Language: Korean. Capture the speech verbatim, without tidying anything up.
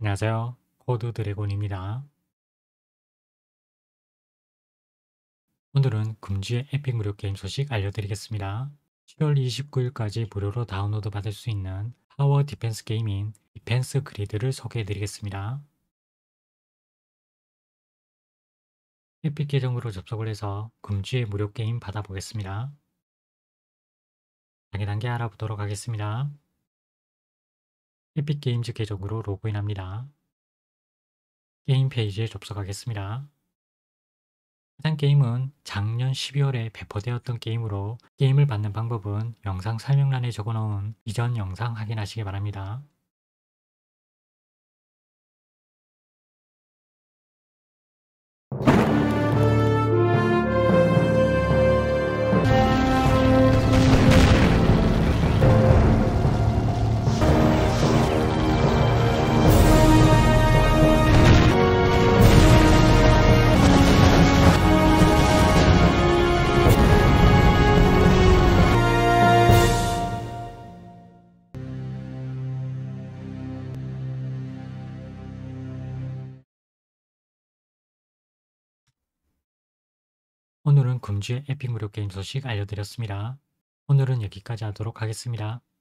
안녕하세요. 코드 드래곤입니다. 오늘은 금주의 에픽 무료 게임 소식 알려드리겠습니다. 칠월 이십구일까지 무료로 다운로드 받을 수 있는 타워 디펜스 게임인 디펜스 그리드를 소개해드리겠습니다. 에픽 계정으로 접속을 해서 금주의 무료 게임 받아보겠습니다. 단계 단계 알아보도록 하겠습니다. 에픽 게임즈 계정으로 로그인합니다. 게임 페이지에 접속하겠습니다. 해당 게임은 작년 십이월에 배포되었던 게임으로 게임을 받는 방법은 영상 설명란에 적어놓은 이전 영상 확인하시기 바랍니다. 오늘은 금주의 에픽 무료 게임 소식 알려드렸습니다. 오늘은 여기까지 하도록 하겠습니다.